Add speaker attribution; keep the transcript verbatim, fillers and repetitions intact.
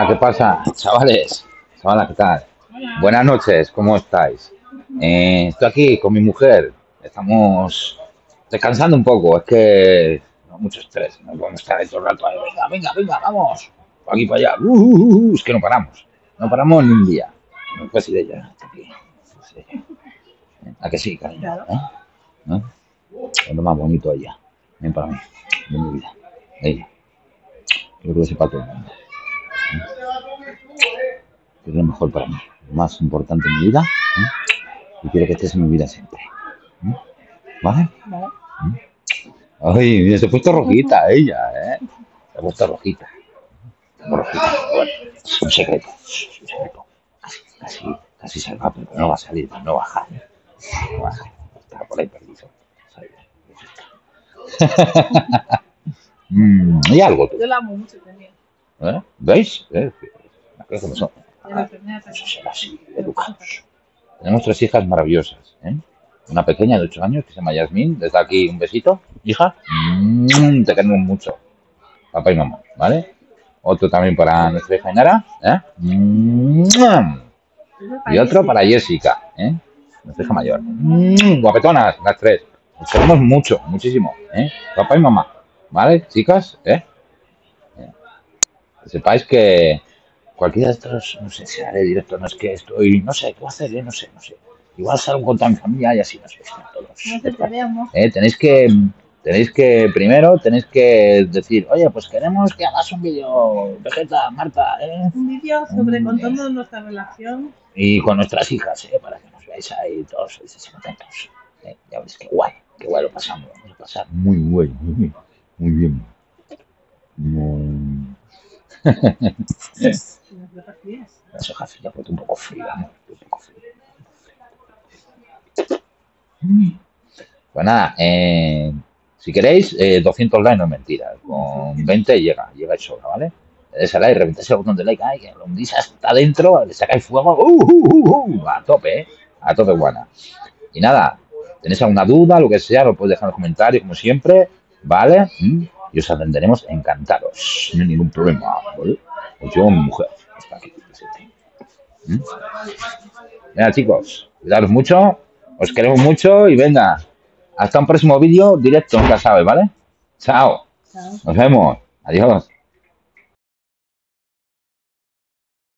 Speaker 1: Hola, ¿qué pasa? Chavales, chavalas, ¿qué tal? Buenas noches, ¿cómo estáis? Eh, estoy aquí con mi mujer. Estamos descansando un poco. Es que no, mucho estrés. No podemos estar ahí todo el rato. Ahí, venga, venga, venga, vamos. Pa' aquí para allá. Uh, uh, uh, es que no paramos. No paramos ni un día. No puedes ir ella. Está aquí. Sí. ¿A que sí, cariño?
Speaker 2: Claro.
Speaker 1: ¿Eh? ¿Eh? Es lo más bonito ella. Ven para mí. De mi vida. Ella. Quiero que lo sepa todo el mundo. Que es lo mejor para mí. Lo más importante en mi vida. ¿Eh? Y quiero que estés en mi vida siempre. ¿Eh? ¿Vale?
Speaker 2: Vale.
Speaker 1: Ay, mira, se ha puesto rojita ella, ¿eh? Se ha puesto rojita. Muy rojita. Bueno, es un secreto. Es un secreto. Casi, casi, casi se va, pero no va a salir, no baja. ¿Eh? No baja. Está por ahí perdido. Mm, y algo tú.
Speaker 2: Yo la amo mucho también.
Speaker 1: ¿Eh? ¿Veis? ¿Eh? Las cosas como son.
Speaker 2: Y a la enfermera
Speaker 1: Eso
Speaker 2: también.
Speaker 1: será así, educados. Tenemos tres hijas maravillosas, ¿eh? Una pequeña de ocho años que se llama Yasmín. Desde aquí un besito, hija. Mm, te queremos mucho. Papá y mamá, ¿vale? Otro también para nuestra hija Ainara, ¿eh? Mm, y otro para Jessica, ¿eh? Nuestra hija mayor. Mm, guapetonas, las tres. Nos queremos mucho, muchísimo, ¿eh? Papá y mamá, ¿vale? Chicas, ¿eh? ¿Eh? Que sepáis que cualquiera de estos, no sé si haré directo, no es que estoy, no sé, ¿qué voy a hacer? Eh? No sé, no sé. Igual salgo con toda mi familia y así, no sé, están todos.
Speaker 2: No te peleamos.
Speaker 1: Eh, tenéis que, tenéis que, primero, tenéis que decir, oye, pues queremos que hagas un vídeo, Vegeta, Marta, ¿eh?
Speaker 2: Un vídeo sobre
Speaker 1: Mm,
Speaker 2: contando nuestra relación.
Speaker 1: Y con nuestras hijas, ¿eh? Para que nos veáis ahí todos felices y contentos. ¿Eh? Ya veis, qué guay, qué guay lo pasamos, lo vamos a pasar muy guay, muy, muy bien. Muy...
Speaker 2: Y las dejas frías.
Speaker 1: Las hojas ya puesto un poco fría, ¿no? Un poco fría. Pues nada, eh, si queréis, eh, doscientos likes no es mentira. Con veinte llega, llega y sobra, ¿vale? Le dais a like, reventáis el botón de like, ay, que lo hundís hasta adentro, le sacáis fuego, uh, uh, uh, uh, a tope, ¿eh? A tope, buena. Y nada, tenéis alguna duda, lo que sea, lo podéis dejar en los comentarios, como siempre, ¿vale? ¿Mm? Y os atenderemos encantados, sin ningún problema, ¿vale? Pues yo, mi mujer, está aquí presente. ¿Mm? Venga, chicos, cuidaros mucho, os queremos mucho y venga, hasta un próximo vídeo directo, nunca sabes, ¿vale? Chao,
Speaker 2: Chao.
Speaker 1: nos vemos, adiós.